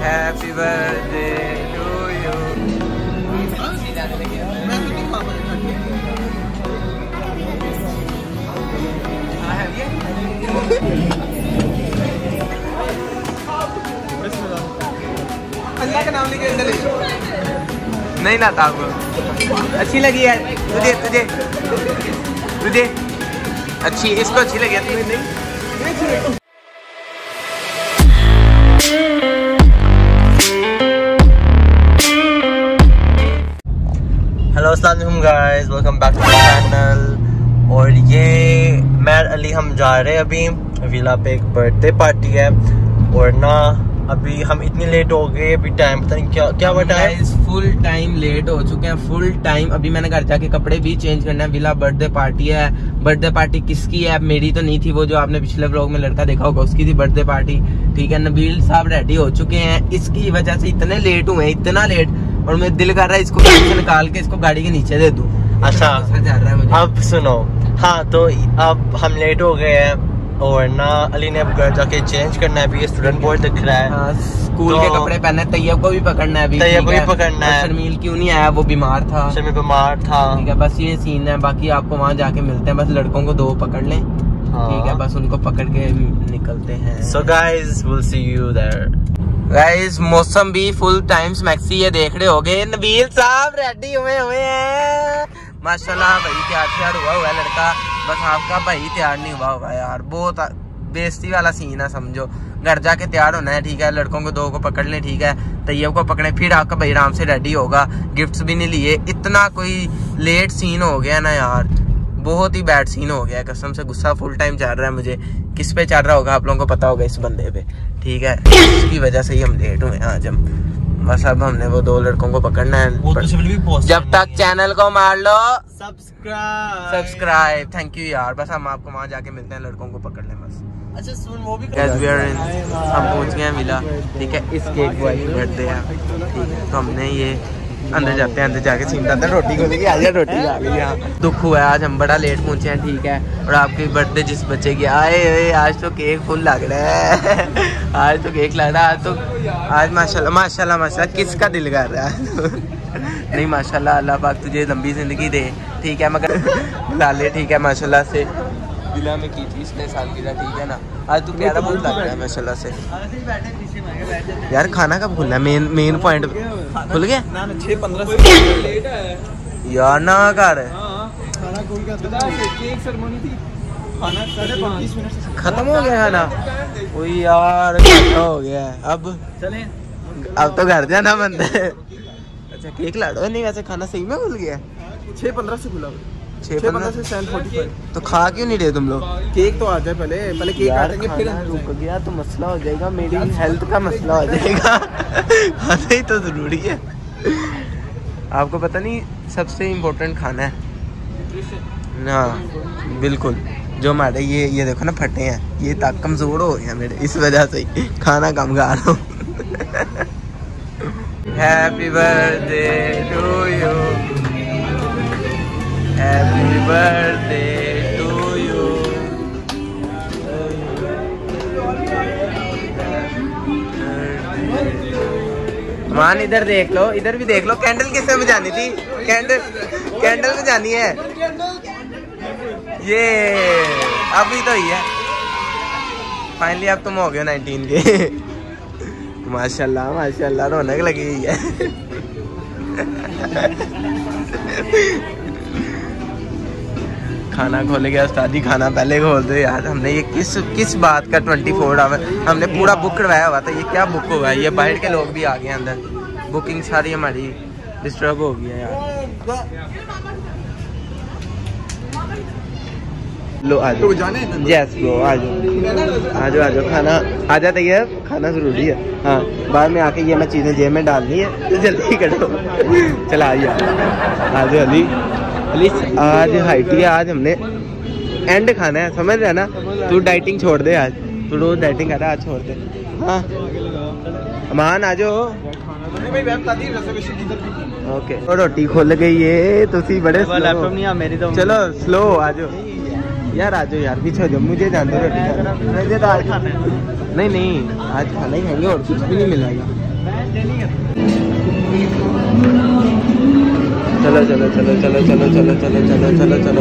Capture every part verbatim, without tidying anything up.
Happy birthday to you. अल्लाह का नाम लेके अंदर नहीं लाता आपको। अच्छी लगी है तुझे तुझे तुझे अच्छी, इसको अच्छी लगी है तुम्हें नहीं? हेलो अस्सलाम वालेकुम guys, welcome back to my channel. और ये मैं अली हम जा रहे हैं अभी विला पे, एक बर्थडे पार्टी है। और ना अभी हम इतनी लेट हो गए, अभी टाइम पता नहीं क्या क्या बता है, फुल टाइम लेट हो चुके हैं, फुल टाइम। अभी मैंने घर जाके कपड़े भी चेंज करना है। विला बर्थडे पार्टी है। बर्थडे पार्टी किसकी है? मेरी तो नहीं थी, वो जो आपने पिछले व्लॉग में लड़का देखा होगा उसकी थी बर्थडे पार्टी। ठीक है, नबील साहब रेडी हो चुके हैं। इसकी वजह से इतने लेट हुए, इतना लेट, और मेरा दिल कर रहा है इसको निकाल के इसको गाड़ी के नीचे दे दूं। अच्छा जा रहा है मुझे। अब सुनो, हाँ तो अब हम लेट हो गए हैं और ना अली ने अब घर जाके चेंज करना है। अभी ये स्टूडेंट बोर्ड दिख रहा है। हाँ, स्कूल तो के कपड़े पहने। तैयब को भी पकड़ना है अभी। तैयब को भी पकड़ना है। शर्मील क्यों नहीं आया? वो बीमार था। शर्मील बीमार था। ठीक है, बस ये सीन है। बाकी आपको वहाँ जाके मिलते हैं। बस लड़कों को दो पकड़ लें। हाँ। ठीक है, बस उनको पकड़ के निकलते हैं। So guys, we'll see you there. Guys मौसम भी फुल टाइम मैक्सी ये देख रहे होगे। नबील साहब रेडी हुए हुए हैं माशाल्लाह। भाई तैयार तैयार हुआ हुआ है लड़का, बस आपका भाई तैयार नहीं हुआ हुआ यार। बहुत बेइज्जती वाला सीन है समझो। घर जाके तैयार होना है। ठीक है, लड़कों को दो को पकड़ लें। ठीक है, तैयब को पकड़े, फिर आपका भाई आराम से रेडी होगा। गिफ्ट्स भी नहीं लिए। इतना कोई लेट सीन हो गया ना यार, बहुत ही बैड सीन हो गया। कसम से गुस्सा फुल टाइम चल रहा है मुझे। किस पे चल रहा होगा आप लोगों को पता होगा, इस बंदे पे। ठीक है, इसकी वजह से ही हम लेट हुए आज हम। बस अब हमने वो दो लड़कों को पकड़ना है। जब तक चैनल को मार लो सब्सक्राइब सब्सक्राइब। थैंक यू यार। बस हम आपको वहाँ जाके मिलते हैं, लड़कों को पकड़ लें बस। अच्छा सुन, वो भी हम पहुँच गए हैं मिला। ठीक है, इस केक बॉय की बर्थडे है। ठीक है, तो हमने ये अंदर जाते हैं, अंदर जाके सीन करते हैं। रोटी को लेके आ जाए, रोटी आ गई यहाँ। दुख हुआ है आज हम बड़ा लेट पहुंचे हैं। ठीक है, और आपकी बर्थडे जिस बच्चे की आए हुए, आज तो केक फुल लग रहा है। आज तो केक लग रहा है। आज तो आज माशाल्लाह माशाल्लाह माशाल्लाह किसका दिल कर रहा है? नहीं माशाल्लाह, अल्लाह पाक तुझे लंबी जिंदगी दे। ठीक है, मगर बुला ले। ठीक है, माशाल्लाह से विला में की थी इसने सालगिरह। ठीक है ना, आज तू प्यारा बहुत लग रहा है माशाल्लाह से। यार खाना कब खुलना है? मेन मेन पॉइंट खुल गया छह पंद्रह से लेट है यार ना कर। खत्म हो गया खाना? ओ यार हो गया। अब चले, अब तो घर जाना बनता है। अच्छा केक लाडो नहीं, वैसे खाना सही में खुल गया? छह पंद्रह से खुला। छह पंद्रह से सेवन फोर्टी फाइव। तो खा क्यों नहीं रहे तुम लोग? केक तो आ जाए पहले, पहले केक काटेंगे फिर रुक गया तो मसला हो जाएगा, मेरी हेल्थ का मसला हो जाएगा। खाना ही तो जरूरी है। आपको पता नहीं सबसे इम्पोर्टेंट खाना है ना। बिल्कुल, जो हमारे ये ये देखो ना फटे हैं, ये तक कमजोर हो गया मेरे, इस वजह से ही खाना कम खा रहा हूँ। Happy birthday to you, happy birthday to you. मान इधर देख लो, इधर भी देख लो। कैंडल किससे बुझानी थी? कैंडल कैंडल बुझानी है ये। अभी तो ही है फाइनली। अब तुम हो गए नाइनटीन के। माशाल्लाह माशाल्लाह, रौनक लगी हुई है। खाना खोल गया उस्तादी, खाना पहले खोल दो यार। हमने ये किस किस बात का ट्वेंटी फोर आवर हमने पूरा बुक करवाया हुआ था। ये क्या बुक हुआ है? ये बाहर के लोग भी आ गए अंदर। बुकिंग सारी हमारी डिस्टर्ब हो गई है यार। लो आ जाओ। यस ब्रो, आ जाओ आ जाओ आ जाओ। खाना आ जाता है, खाना जरूरी है। हाँ, बाद में आके ये मैं चीज़ें जेब में डालनी है, तो जल्दी करो। चला आ जाओ आ जाओ अली। अली आज हाइट है, आज हमने एंड खाना है, समझ रहे ना? तू डाइटिंग छोड़ दे आज, तू रोज डाइटिंग कर रहा है, आज छोड़ दे। हाँ अमान आ जाओ। ओके, रोटी खुल गई है। तुसी बड़े लैपटॉप नहीं आ मेरी तो। चलो स्लो आ जाओ यार, आ जाओ यार, पीछे हो जाओ। मुझे जान दो रोटी खाना। मुझे तो आज खाना है। नहीं नहीं, आज खाना ही खाएंगे और कुछ भी नहीं मिलेगा। चलो चलो चलो चलो चलो चलो चलो चलो चलो चलो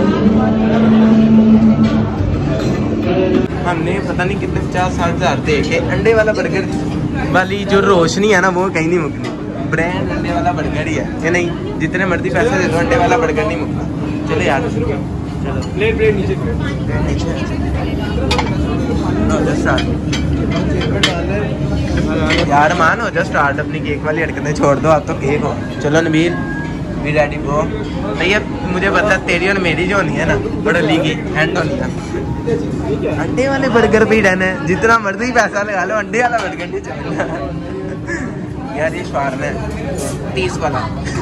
हमने पता नहीं कितने पचास साठ हजार देखे अंडे वाला बर्गर वाली जो रोशनी है ना वो कहीं नहीं मुकनी। ब्रांड अंडे वाला बर्गर ही है या नहीं, जितने मर्जी पैसे दे दो अंडे वाला बर्गर नहीं मुकना। चलो यार चलो प्लेट प्लेट नीचे नीचे यार मान हो जा स्टार्ट अपनी केक वाली हरकतें छोड़ दो, आप तो केक हो। चलो नबील वी रेडी ब्रो। भैया मुझे पता तेरी और मेरी जो होनी है ना बड़ा लीगी एंड होनी है अंडे वाले बर्गर पे ही डन है, जितना मर्जी पैसा लगा लो अंडे वाला बर्गर नहीं चलेगा यार। ये स्वार में तीस वाला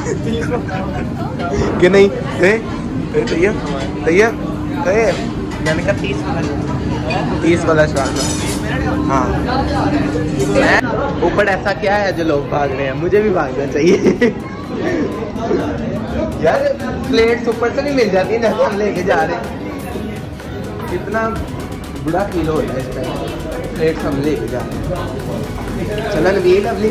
कि नहीं भैया भैया मैंने कहा तीस वाला तीस वाला स्वार में। हाँ ऊपर ऐसा क्या है जो लोग भाग रहे हैं, मुझे भी भागना चाहिए यार। प्लेट्स ऊपर से नहीं मिल जाती ना, हम लेके जा रहे हैं। इतना बुरा फील हो रहा है इस टाइम, प्लेट्स हम लेके जा रहे हैं। चलो नबील अभी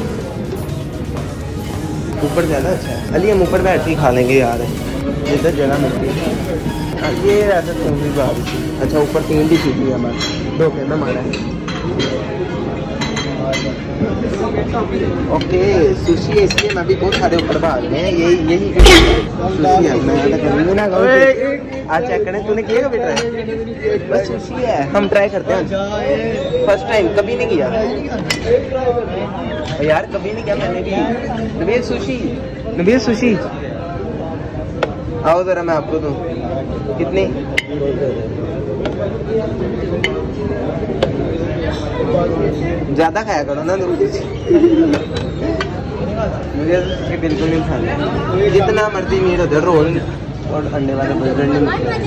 ऊपर ज़्यादा अच्छा है। अली हम ऊपर बैठ के खा लेंगे यार, इधर जगह मिलती है। ये ऐसा तो भी बात। अच्छा ऊपर तीन भी सीटी है हमारे, दो कहना हमारा है। ओके सुशी है इसलिए मैं भी बहुत सारे ऊपर भाग रहे हैं। यही यही सुशी है, मैं करूँगी ना। आज चेक करें तूने किया कभी ट्राई? बस सुशी है, हम ट्राई करते हैं फर्स्ट टाइम, कभी नहीं किया यार, कभी नहीं किया मैंने भी। नबील सुशी नबील सुशी आओ जरा मैं आपको दूँ। कितनी? ज्यादा खाया करो ना मुझे बिल्कुल नहीं खाना, जितना मर्जी मीट होता है। रोल और अंडे वाले बर्गर नहीं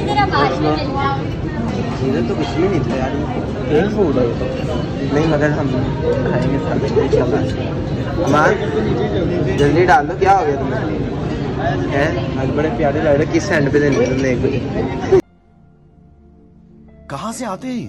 इधर तो कुछ भी नहीं था यार, एक फूड है नहीं, मगर हम खाएंगे सामान। जल्दी डाल दो, क्या हो गया तुम्हें? है आज बड़े प्यारे लग रहे। किस एंड पे देने तुमने एक बजे? कहाँ से आते हैं?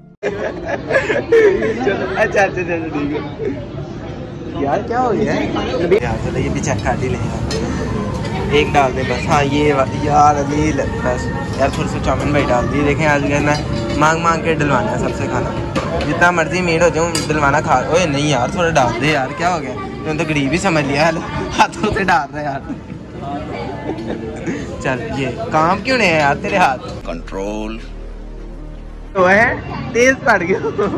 अच्छा अच्छा चलो ठीक है यार। क्या हो गया यार? चलो ये भी चेक काट ही लेंगे, एक डाल दे बस। हाँ ये यार अभी बस यार थोड़ी सी चाउमीन भाई डाल दी। देखें आज कहना मांग मांग के डलवाना है सबसे खाना, जितना मर्जी मीट हो जाऊँ डलवाना खा। ओए नहीं यार थोड़ा डाल दे यार, क्या हो गया? तुमने तो गरीब ही समझ लिया है, हाथों से डाल रहा है यार। चल ये काम क्यों नहीं है यार तेरे हाथ? कंट्रोल तो है तेज पड़ गया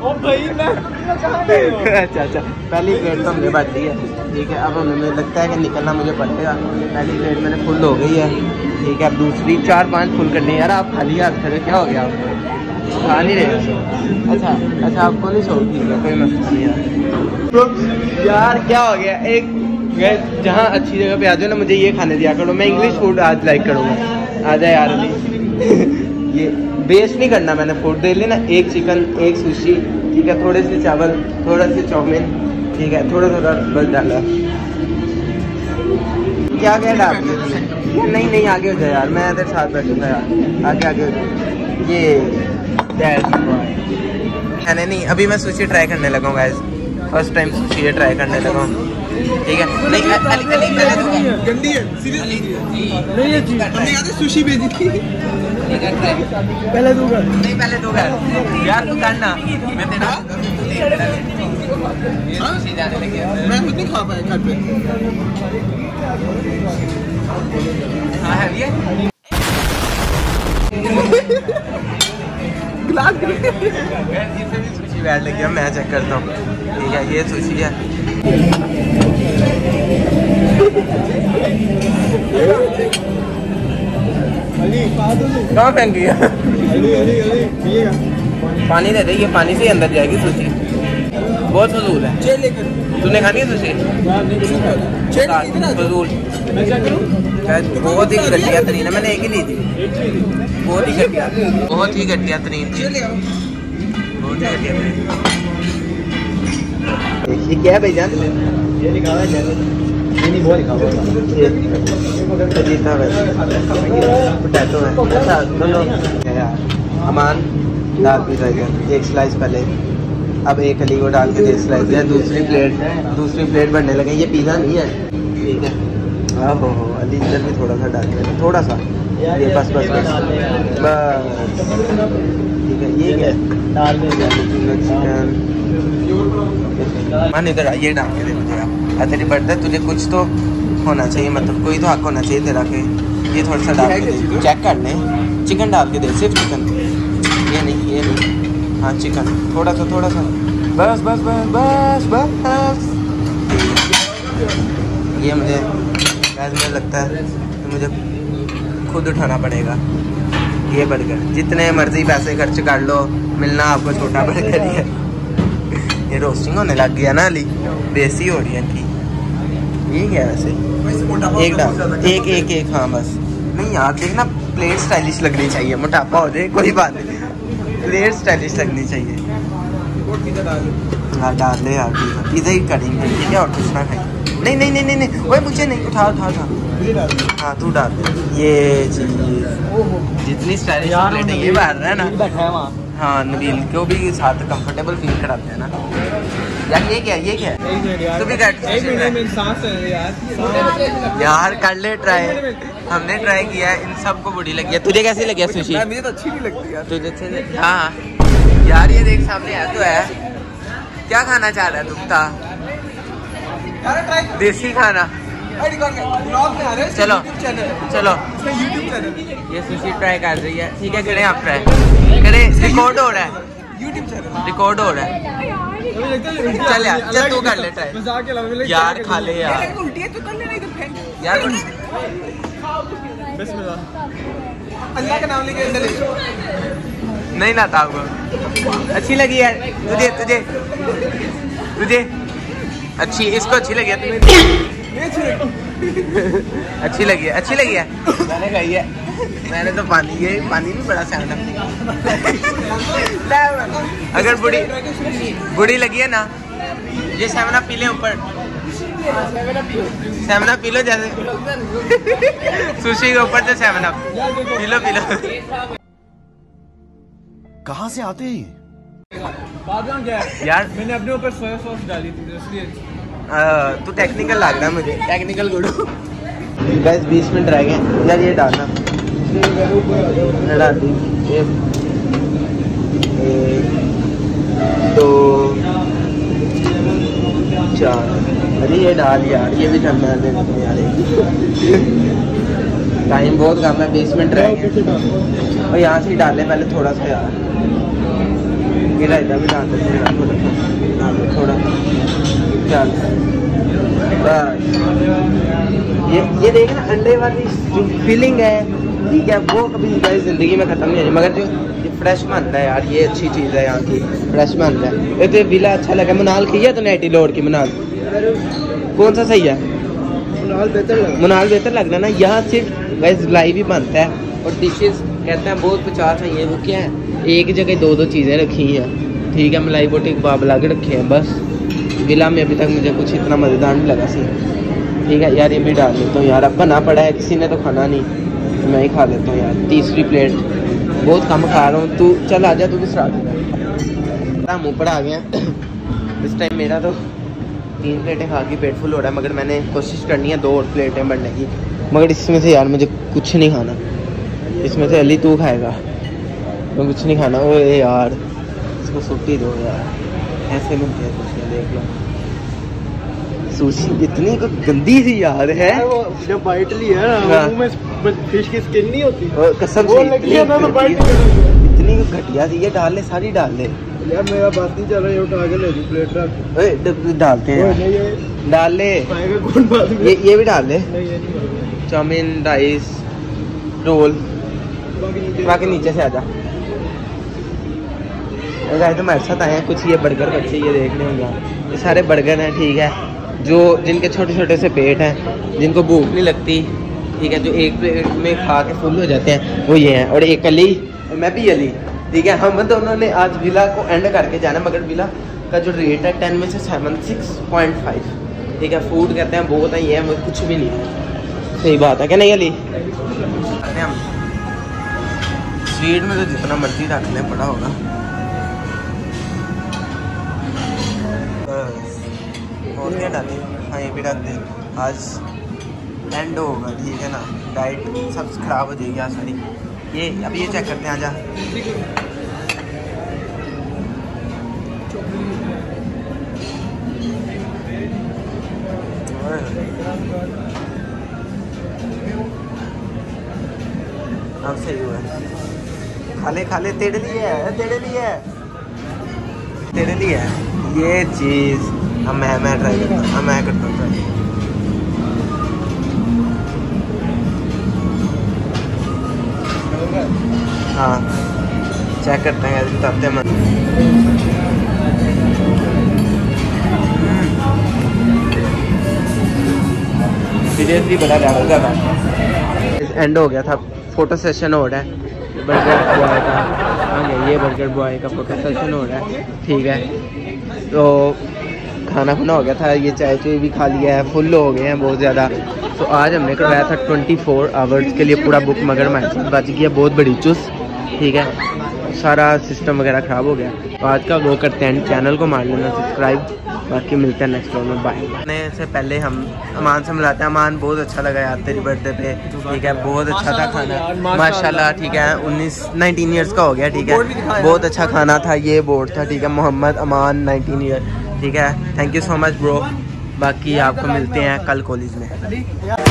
अच्छा अच्छा पहली प्लेट तो हमने बांट दी है, ठीक है। अब हमें लगता है कि निकलना मुझे पड़ेगा। पहली प्लेट मैंने फुल हो गई है, ठीक है। अब दूसरी चार पांच फुल करनी है। यार आप खाली हाथ खड़े, क्या हो गया आपको? खा नहीं रहे? अच्छा अच्छा आपको नहीं शौक, ठीक है कोई मसला नहीं यार। यार क्या हो गया? एक जहाँ अच्छी जगह पे आ जाओ ना मुझे ये खाने दिया करो, मैं इंग्लिश फूड आज लाइक करूँगा। आ जाए यार अभी ये वेस्ट नहीं करना मैंने फूड दे लेना। एक चिकन, एक सुशी, ठीक है, थोड़े से चावल, थोड़ा सी चाउमीन, ठीक है, थोड़ा थोड़ा बस डाला। क्या क्या डाल नहीं नहीं आगे हो जाए यार, मैं तेरे साथ बैठूंगा यार, आगे आगे हो जाए। ये मैंने नहीं, अभी मैं सुशी ट्राई करने लगा हूँ guys, first time sushi try करने लगा हूँ, ठीक है। नहीं अली अली पहले दूंगा, गंदी है सीरियसली नहीं ये चीज हमने याद है सुशी भेजी थी, पहले दूंगा नहीं पहले दूंगा यार, तू करना मैं तेरा सुशी जाने लगे, मैं खुद नहीं खा पाया घर पे। हाँ है ये ग्लास इससे भी सुशी बैठ लगी है, मैं चेक करता हूँ, ठीक है। ये सुशी है, कहाँ फेंक दिया? पानी दे दे, ये पानी से अंदर जाएगी सुशी, बहुत फजूल है। तूने खानी है सुशी? फजूल बहुत ही घटिया तरीन है, मैंने एक ही ली थी, बहुत ही घटिया बहुत ही घटिया तरीन थी, बहुत ही घटिया तरीन। ये क्या है भाईजान? ये लिखा हुआ है नहीं वो लिखा हुआ है पोटैटो है। अच्छा दोनों यार अमान दाल पिज़्ज़ा, एक स्लाइस पहले अब एक अली को डाल के दे स्लाइस है, दूसरी प्लेट दूसरी प्लेट बनने लगे। ये पिज़्ज़ा नहीं है, ठीक है। आहो हो अली इधर भी थोड़ा सा डाल देना, थोड़ा सा, ये बस बस बस बस, ठीक है। ये क्या डाल देंगे चिकन, मान इधर ये डाल के दे मुझे यार, तेरी बर्थडे, तुझे कुछ तो होना चाहिए, मतलब कोई तो हक होना चाहिए तेरा के ये थोड़ा सा डाल के दे, चेक कर ले। चिकन डाल के दे, सिर्फ चिकन, ये नहीं ये नहीं, हाँ चिकन थोड़ा सा थोड़ा सा, बस बस बस बस बस। ये मुझे मुझे लगता है कि मुझे खुद उठाना पड़ेगा ये बर्गर, जितने मर्जी पैसे खर्च कर लो, मिलना आपको छोटा बर्गर ही है। ये रोस्टिंग होने लग गया ना अली, बेसी हो रही है इनकी। ये क्या है वैसे, एक डाल, एक एक एक, हाँ बस। नहीं यार देखना, प्लेट स्टाइलिश लगनी चाहिए, मोटापा हो जाए कोई बात नहीं, प्लेट स्टाइलिश लगनी चाहिए। हाँ डाल ले यार, पिज़्ज़ा ही करेंगे ठीक है, और कुछ ना खाएं। नहीं नहीं नहीं नहीं नहीं वही मुझे नहीं, उठा उठा उठा, हाँ तू डाल दे। ये चीज़ जितनी स्टाइलिश प्लेट है ये बाहर है ना, हाँ नबील को भी साथ कंफर्टेबल फील कराते हैं ना यार। ये क्या ये क्या है, तू भी कर यार, कर ले ट्राई। हमने ट्राई किया है, इन सबको बुरी लगी है। तुझे कैसी लगी है सुशी? मुझे तो अच्छी नहीं लगती यार। तुझे अच्छी नहीं? हाँ यार ये देख सामने है तो है, क्या खाना चाह रहा है दुखता? देसी खाना। चलो चलो ये सुशी ट्राई कर रही है, ठीक है करें आप ट्राई करें, रिकॉर्ड हो रहा है, यूट्यूब चैनल रिकॉर्ड हो रहा है। चल यार चल तू कर ले ट्राई यार, खा ले यार यार, अल्लाह का नाम लेके अंदर ले। नहीं लाता आपको, अच्छी लगी है तुझे? तुझे तुझे अच्छी, इसको अच्छी लगी है तुम्हें? अच्छी लगी है, अच्छी लगी है, मैंने कही है, मैंने तो पानी, ये पानी भी बड़ा सैंड है। अगर बुरी बुरी लगी है ना, ये सेवन अप पी ले ऊपर, सेवन अप पी लो जैसे सुशी के ऊपर से सेवन अप पी लो पी लो। कहाँ से आते हैं यार? मैंने अपने ऊपर सोया सॉस डाली थी इसलिए। तू टेक्निकल लग रहा है मुझे, टेक्निकल गुरु। बस बीस मिनट रह गए यार, ये डालना डाल दी, एक दो चार, अरे ये डाल यार, ये भी ठंडा है यार, टाइम बहुत कम है, बीस मिनट रह गए। और यहाँ से ही डाल ले पहले थोड़ा सा यार, ये रायता भी डाल दे थोड़ा थोड़ा, चल बस। ये ये देखना अंडे वाली जो फीलिंग है, ठीक है, वो कभी हमारी ज़िंदगी में ख़त्म नहीं होगी। मगर जो ये फ्रेश बनता है यार, ये अच्छी चीज़ है यहाँ की, फ्रेश बनता है। ये तो विला अच्छा लगा, मनाल की है तो नेटी लोड की मनाल, कौन सा सही है? मुनाल बेहतर लग मुनाल बेहतर लग रहा है ना। यहाँ सिर्फ वैस लाइव ही बनता है, और डिशेस कहते हैं बहुत पचास है। ये वो क्या है, एक जगह दो दो चीज़ें रखी हैं, ठीक है, मलाई बोटी कबाब ला के रखे हैं बस। विला में अभी तक मुझे कुछ इतना मज़ेदार नहीं लगा सी, ठीक है यार। ये भी डाल देता हूँ यार, अब बना पड़ा है, किसी ने तो खाना नहीं, तो मैं ही खा लेता हूँ यार। तीसरी प्लेट बहुत कम खा रहा हूँ, तू चल आ जा, तू भी स्टार्ट कर। हम ऊपर आ गए इस टाइम, मेरा तो तीन प्लेटें खा के पेट फुल हो रहा है, मगर मैंने कोशिश करनी है दो और प्लेटें बनने की। मगर इसमें से यार मुझे कुछ नहीं खाना, इसमें से अली तू खाएगा, मैं कुछ नहीं खाना। ओ यार इसको छुट्टी दो यार, ऐसे मिलती है कुछ, देख लो सुशी इतनी को गंदी सी यार है, जब बाइट ली है ना, हाँ। मुंह में फिश की स्किन नहीं होती, कसम वो से लगी है ना तो बाइट इतनी को घटिया सी। ये डाल ले, सारी डाल ले यार, मेरा बात नहीं चल रहा है, उठा के ले ली प्लेट रख। ओए ड- डालते हैं यार। नहीं ये डाल ले, खाएगा कौन बाद में? ये ये भी डाल ले, नहीं ये नहीं, चाउमीन राइस रोल, बाकी नीचे बाकी नीचे से आजा। गाइस तो मेरे साथ आए हैं कुछ ये बर्गर बच्चे, ये देखने होंगे ये सारे बर्गर हैं, ठीक है, जो जिनके छोटे छोटे से पेट हैं, जिनको भूख नहीं लगती, ठीक है, जो एक प्लेट में खा के फुल हो जाते हैं, वो ये हैं। और एक अली और मैं भी अली, ठीक है, हम दोनों ने आज विला को एंड करके जाना, मगर विला का जो रेट है टेन में से सेवन सिक्स पॉइंट फाइव, ठीक है। फूड कहते हैं बहुत है, ये है कुछ भी नहीं है, सही बात है क्या नहीं अली? स्वीट में तो जितना मर्जी रख लें पड़ा होगा। और क्या डालें? हाँ ये भी रख दें। आज एंड होगा, ठीक है ना? डाइट सब खराब हो जाएगी आज सारी। ये अभी ये चेक करते हैं। आजा अब सही हुआ। खाले खाले तेरे लिए है, तेरे लिए है, तेरे लिए है ये चीज़। अब मैं मैं ट्राई करता हूँ, अब मैं करता हूँ ट्राई। हाँ चेक करते हैं, बताते हैं। सीरियसली बड़ा लेवल का था। एंड हो गया था, फोटो सेशन हो रहा है बर्गर बॉय का। हाँ ये बर्गर बॉय का फोटो सेशन हो रहा है, ठीक है। तो खाना खुना हो गया था, ये चाय चाय भी खा लिया है, फुल हो गए हैं बहुत ज़्यादा। तो आज हमने करवाया था ट्वेंटी फोर आवर्स के लिए पूरा बुक, मगर हमारे बच गया बहुत बड़ी चुस, ठीक है। सारा सिस्टम वगैरह ख़राब हो गया। तो आज का वो करते हैं, चैनल को मार लेना सब्सक्राइब। बाकी मिलते हैं नेक्स्ट व्लॉग में, बाय। ने से पहले हम अमान से मिलाते हैं। अमान बहुत अच्छा लगा यार तेरी बर्थडे पे, ठीक है। बहुत अच्छा था खाना माशाल्लाह, ठीक है। उन्नीस नाइनटीन ईयर्स का हो गया, ठीक है। बहुत अच्छा खाना था, ये बोर्ड था, ठीक है। मोहम्मद अमान नाइनटीन ईयर, ठीक है। Thank you so much bro. बाकी आपको मिलते हैं कल कॉलेज में।